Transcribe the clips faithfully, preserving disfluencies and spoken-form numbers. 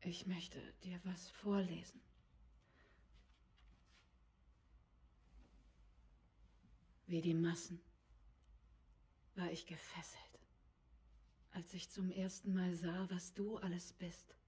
Ich möchte dir was vorlesen. Wie die Massen war ich gefesselt, als ich zum ersten Mal sah, was du alles bist.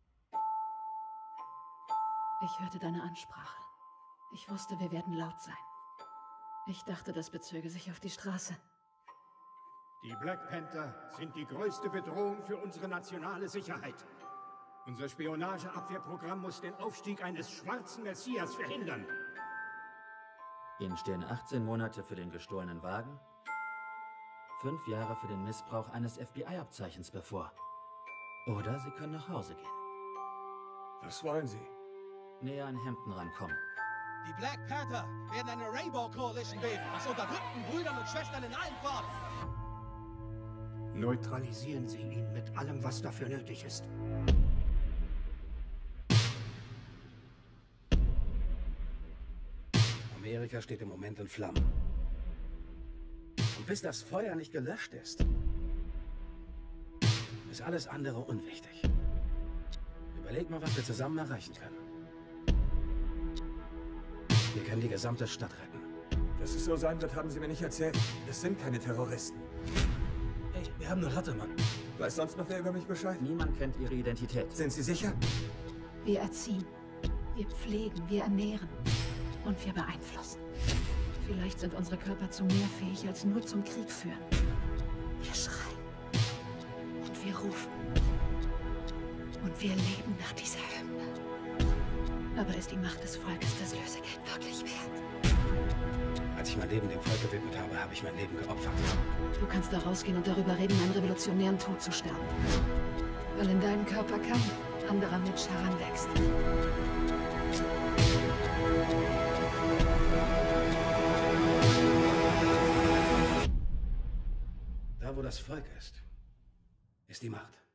Ich hörte deine Ansprache. Ich wusste, wir werden laut sein. Ich dachte, das bezöge sich auf die Straße. Die Black Panther sind die größte Bedrohung für unsere nationale Sicherheit. Unser Spionageabwehrprogramm muss den Aufstieg eines schwarzen Messias verhindern. Ihnen stehen achtzehn Monate für den gestohlenen Wagen, fünf Jahre für den Missbrauch eines F B I-Abzeichens bevor. Oder Sie können nach Hause gehen. Was wollen Sie? Näher an Hampton rankommen. Die Black Panther werden eine Rainbow Coalition bilden, aus unterdrückten Brüdern und Schwestern in allen Farben. Neutralisieren Sie ihn mit allem, was dafür nötig ist. Amerika steht im Moment in Flammen. Und bis das Feuer nicht gelöscht ist, ist alles andere unwichtig. Überleg mal, was wir zusammen erreichen können. Wir können die gesamte Stadt retten. Dass es so sein wird, haben Sie mir nicht erzählt. Das sind keine Terroristen. Hey, wir haben eine Ratte, Mann. Weiß sonst noch wer über mich Bescheid? Niemand kennt Ihre Identität. Sind Sie sicher? Wir erziehen, wir pflegen, wir ernähren und wir beeinflussen. Vielleicht sind unsere Körper zu mehr fähig als nur zum Krieg führen. Wir schreien und wir rufen und wir leben nach dieser Hymne. Aber ist die Macht des Volkes das Lösegeld wirklich wert? Als ich mein Leben dem Volk gewidmet habe, habe ich mein Leben geopfert. Du kannst da rausgehen und darüber reden, einen revolutionären Tod zu sterben. Weil in deinem Körper kein anderer Mensch heranwächst. Da, wo das Volk ist, ist die Macht.